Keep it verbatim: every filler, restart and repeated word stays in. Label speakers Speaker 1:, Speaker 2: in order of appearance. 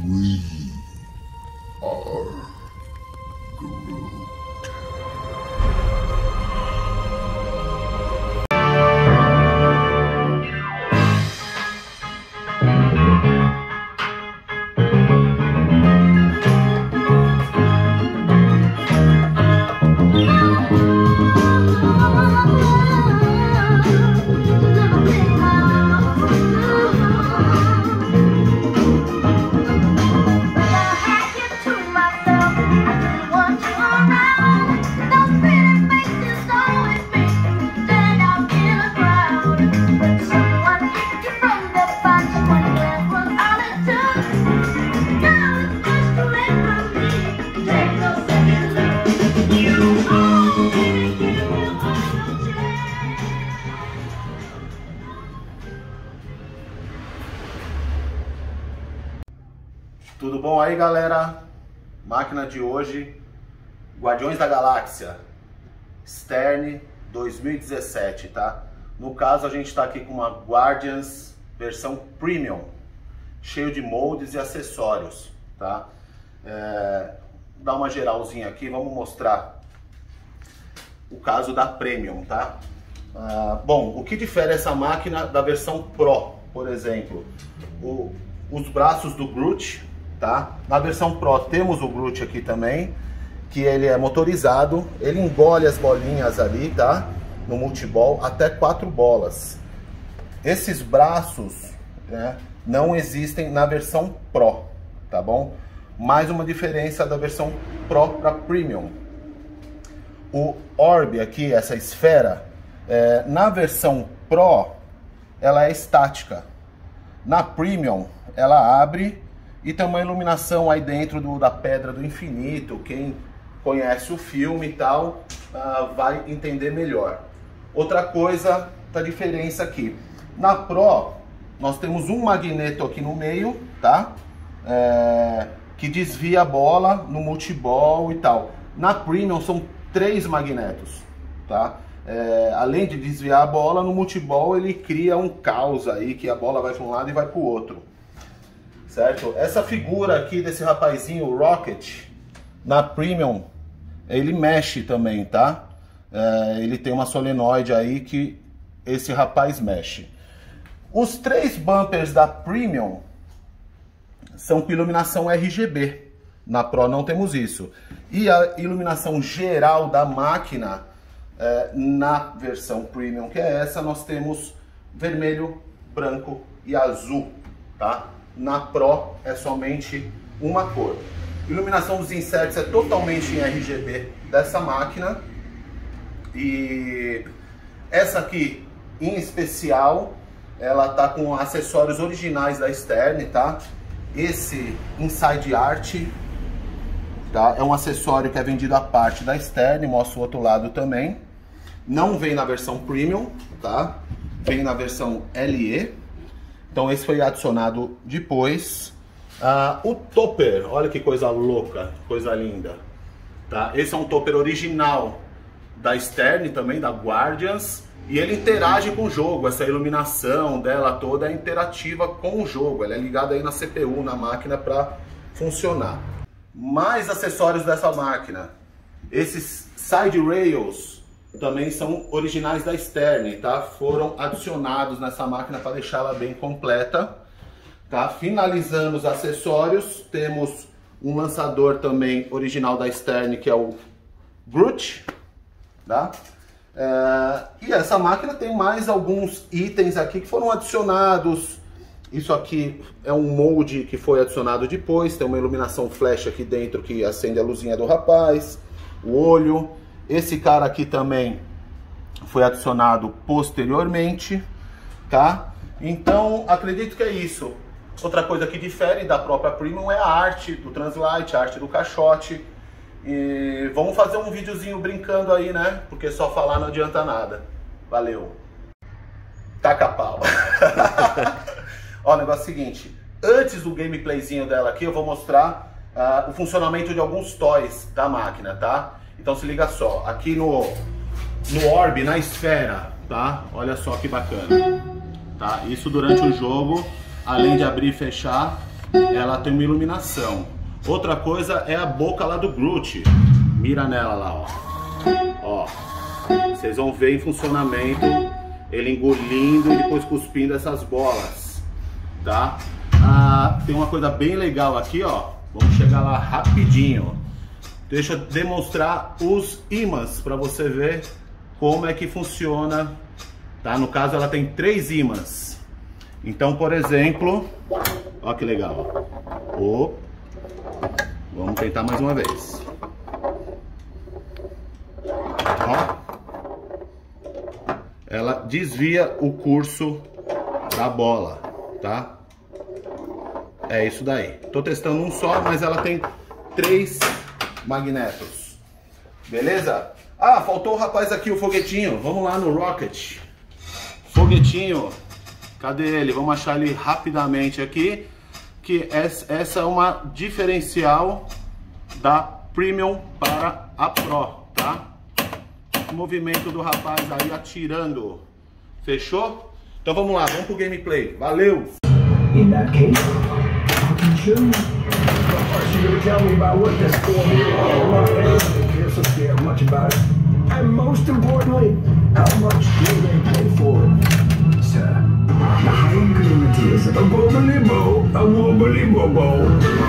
Speaker 1: We are Groot.
Speaker 2: Tudo bom aí, galera? Máquina de hoje, Guardiões da Galáxia Stern dois mil e dezessete, tá? No caso, a gente tá aqui com uma Guardians versão Premium, cheio de moldes e acessórios, tá? É, dá uma geralzinha aqui, vamos mostrar o caso da Premium, tá? Ah, bom, o que difere essa máquina da versão Pro, por exemplo? O, os braços do Groot. Tá? Na versão Pro temos o Groot aqui também, que ele é motorizado, ele engole as bolinhas ali, tá? No multiball, até quatro bolas. Esses braços, né, não existem na versão Pro, tá bom? Mais uma diferença da versão Pro para Premium. O Orb aqui, essa esfera, é, na versão Pro, ela é estática. Na Premium, ela abre e tem uma iluminação aí dentro do, da Pedra do Infinito. Quem conhece o filme e tal, uh, vai entender melhor. Outra coisa da diferença aqui. Na Pro, nós temos um magneto aqui no meio, tá? É, que desvia a bola no multiball e tal. Na Premium são três magnetos, tá? É, além de desviar a bola, no multiball ele cria um caos aí, que a bola vai para um lado e vai para o outro. Certo? Essa figura aqui desse rapazinho, o Rocket, na Premium, ele mexe também, tá? É, ele tem uma solenoide aí que esse rapaz mexe. Os três bumpers da Premium são com iluminação R G B. Na Pro não temos isso. E a iluminação geral da máquina, é, na versão Premium, que é essa, nós temos vermelho, branco e azul, tá? Na Pro é somente uma cor. Iluminação dos inserts é totalmente em R G B dessa máquina. E essa aqui, em especial, ela tá com acessórios originais da Stern, tá? Esse Inside Art, tá? É um acessório que é vendido à parte da Stern, mostra o outro lado também. Não vem na versão Premium, tá? Vem na versão L E. Então esse foi adicionado depois. Ah, o topper, olha que coisa louca, coisa linda. Tá? Esse é um topper original da Stern também, da Guardians. E ele interage com o jogo, essa iluminação dela toda é interativa com o jogo. Ela é ligada aí na C P U, na máquina, para funcionar. Mais acessórios dessa máquina. Esses side rails também são originais da Stern, tá? Foram adicionados nessa máquina para deixá-la bem completa, tá? Finalizando os acessórios, temos um lançador também original da Stern, que é o Groot, tá? É, e essa máquina tem mais alguns itens aqui que foram adicionados. Isso aqui é um molde que foi adicionado depois, tem uma iluminação flash aqui dentro que acende a luzinha do rapaz, o olho. Esse cara aqui também foi adicionado posteriormente, tá? Então, acredito que é isso. Outra coisa que difere da própria Premium é a arte do Translite, a arte do caixote. E vamos fazer um videozinho brincando aí, né? Porque só falar não adianta nada. Valeu. Taca pau. Ó, o negócio é o seguinte. Antes do gameplayzinho dela aqui, eu vou mostrar uh, o funcionamento de alguns toys da máquina, tá? Então se liga só, aqui no, no Orb, na esfera, tá? Olha só que bacana, tá? Isso durante o jogo, além de abrir e fechar, ela tem uma iluminação. Outra coisa é a boca lá do Groot. Mira nela lá, ó. Ó. Vocês vão ver em funcionamento ele engolindo e depois cuspindo essas bolas, tá? Ah, tem uma coisa bem legal aqui, ó. Vamos chegar lá rapidinho. Deixa eu demonstrar os ímãs para você ver como é que funciona, tá? No caso, ela tem três ímãs. Então, por exemplo, ó que legal. Ó. Vamos tentar mais uma vez. Ó. Ela desvia o curso da bola, tá? É isso daí. Tô testando um só, mas ela tem três magnetos. Beleza? Ah, faltou o rapaz aqui, o foguetinho. Vamos lá no Rocket. Foguetinho. Cadê ele? Vamos achar ele rapidamente aqui. Que essa é uma diferencial da Premium para a Pro, tá? O movimento do rapaz aí atirando. Fechou? Então vamos lá, vamos pro gameplay. Valeu!
Speaker 3: In that case, I can show you. But first you're gonna tell me about what this form is all about. I don't care so scared much about it. And most importantly, how much do they pay for it? Sir, the high increment is a bobbly-bo, a wobbly-bobo.